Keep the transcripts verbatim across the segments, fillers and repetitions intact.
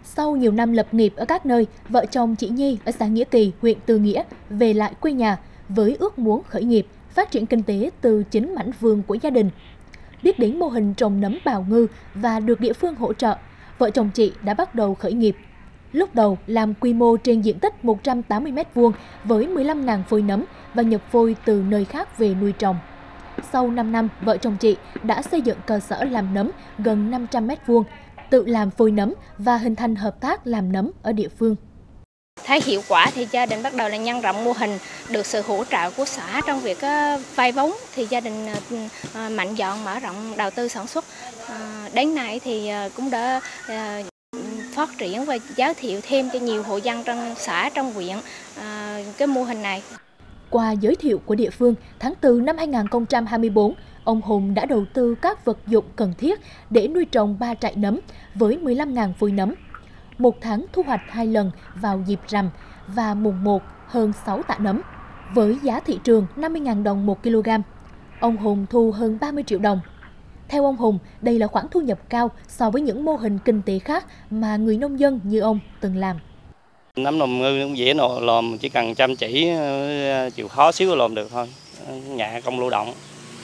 Sau nhiều năm lập nghiệp ở các nơi, vợ chồng chị Nhi ở xã Nghĩa Kỳ, huyện Tư Nghĩa về lại quê nhà với ước muốn khởi nghiệp, phát triển kinh tế từ chính mảnh vườn của gia đình. Biết đến mô hình trồng nấm bào ngư và được địa phương hỗ trợ, vợ chồng chị đã bắt đầu khởi nghiệp. Lúc đầu làm quy mô trên diện tích một trăm tám mươi mét vuông với mười lăm nghìn phôi nấm và nhập phôi từ nơi khác về nuôi trồng. Sau năm năm, vợ chồng chị đã xây dựng cơ sở làm nấm gần năm trăm mét vuông, tự làm phôi nấm và hình thành hợp tác làm nấm ở địa phương. Thấy hiệu quả thì gia đình bắt đầu là nhân rộng mô hình, được sự hỗ trợ của xã trong việc vay vốn thì gia đình mạnh dạn mở rộng đầu tư sản xuất. Đến nay thì cũng đã phát triển và giới thiệu thêm cho nhiều hộ dân trong xã, trong huyện cái mô hình này. Qua giới thiệu của địa phương, tháng tư năm hai nghìn không trăm hai mươi tư, ông Hùng đã đầu tư các vật dụng cần thiết để nuôi trồng ba trại nấm với mười lăm nghìn phôi nấm. Một tháng thu hoạch hai lần vào dịp rằm và mùng một hơn sáu tạ nấm. Với giá thị trường năm mươi nghìn đồng một kg, ông Hùng thu hơn ba mươi triệu đồng. Theo ông Hùng, đây là khoản thu nhập cao so với những mô hình kinh tế khác mà người nông dân như ông từng làm. Nấm nồng ngư cũng dễ làm, chỉ cần chăm chỉ, chịu khó xíu làm được thôi. Nhà công lưu động,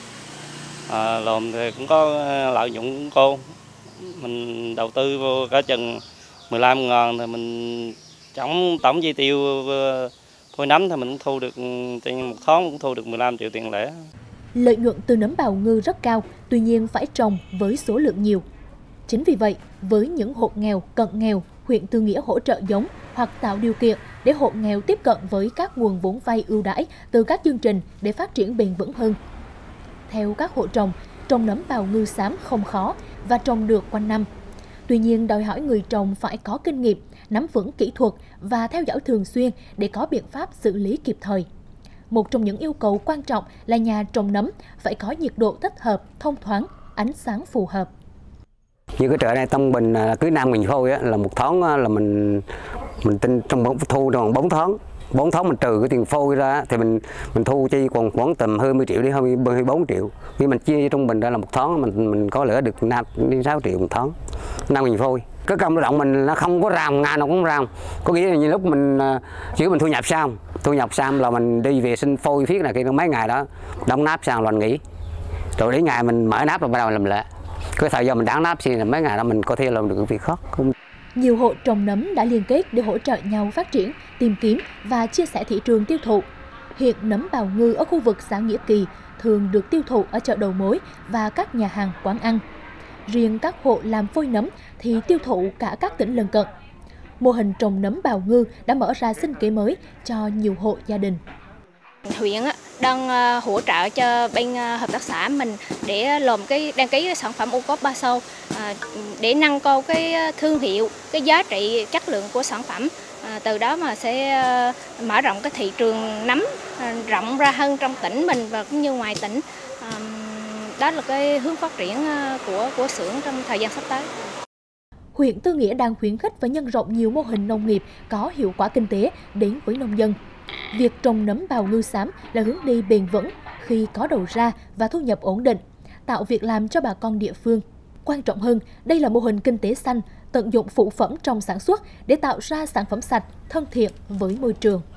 à, làm thì cũng có lợi nhuận cũng cô. Mình đầu tư vô cả chừng mười lăm ngàn thì mình tổng tổng chi tiêu phôi nấm thì mình cũng thu được, trên một tháng cũng thu được mười lăm triệu tiền lẻ. Lợi nhuận từ nấm bào ngư rất cao, tuy nhiên phải trồng với số lượng nhiều. Chính vì vậy, với những hộ nghèo, cận nghèo, huyện Tư Nghĩa hỗ trợ giống hoặc tạo điều kiện để hộ nghèo tiếp cận với các nguồn vốn vay ưu đãi từ các chương trình để phát triển bền vững hơn. Theo các hộ trồng, trồng nấm bào ngư xám không khó và trồng được quanh năm. Tuy nhiên, đòi hỏi người trồng phải có kinh nghiệm, nắm vững kỹ thuật và theo dõi thường xuyên để có biện pháp xử lý kịp thời. Một trong những yêu cầu quan trọng là nhà trồng nấm phải có nhiệt độ thích hợp, thông thoáng, ánh sáng phù hợp. Như cái chợ này Tâm Bình cứ năm nghìn phôi á, là một tháng là mình mình tin trong bốn thu trong bốn tháng. bốn tháng mình trừ cái tiền phôi ra thì mình mình thu chi còn khoảng tầm hai mươi triệu đến hai mươi bốn triệu. Vì mình chia trung bình ra là một tháng mình mình có lỡ được năm đến sáu triệu một tháng. năm nghìn phôi. Cái công lao động mình nó không có ràm, ngày nào cũng ràm. Có nghĩa là như lúc mình chỉ mình thu nhập xong, thu nhập xong là mình đi vệ sinh phôi phiết này kia mấy ngày đó, đóng nắp xong là nghỉ. Rồi đến ngày mình mở nắp rồi bắt đầu làm lại. Cái thời gian mình đóng nắp thì mấy ngày đó mình có thể làm được việc khác. Nhiều hộ trồng nấm đã liên kết để hỗ trợ nhau phát triển, tìm kiếm và chia sẻ thị trường tiêu thụ. Hiện nấm bào ngư ở khu vực xã Nghĩa Kỳ thường được tiêu thụ ở chợ đầu mối và các nhà hàng quán ăn. Riêng các hộ làm phôi nấm thì tiêu thụ cả các tỉnh lân cận. Mô hình trồng nấm bào ngư đã mở ra sinh kế mới cho nhiều hộ gia đình. Huyện đang hỗ trợ cho bên hợp tác xã mình để làm cái đăng ký sản phẩm ô cốp ba sao để nâng cao cái thương hiệu, cái giá trị chất lượng của sản phẩm. Từ đó mà sẽ mở rộng cái thị trường nấm rộng ra hơn trong tỉnh mình và cũng như ngoài tỉnh. Đó là cái hướng phát triển của của xưởng trong thời gian sắp tới. Huyện Tư Nghĩa đang khuyến khích và nhân rộng nhiều mô hình nông nghiệp có hiệu quả kinh tế đến với nông dân. Việc trồng nấm bào ngư xám là hướng đi bền vững khi có đầu ra và thu nhập ổn định, tạo việc làm cho bà con địa phương. Quan trọng hơn, đây là mô hình kinh tế xanh, tận dụng phụ phẩm trong sản xuất để tạo ra sản phẩm sạch, thân thiện với môi trường.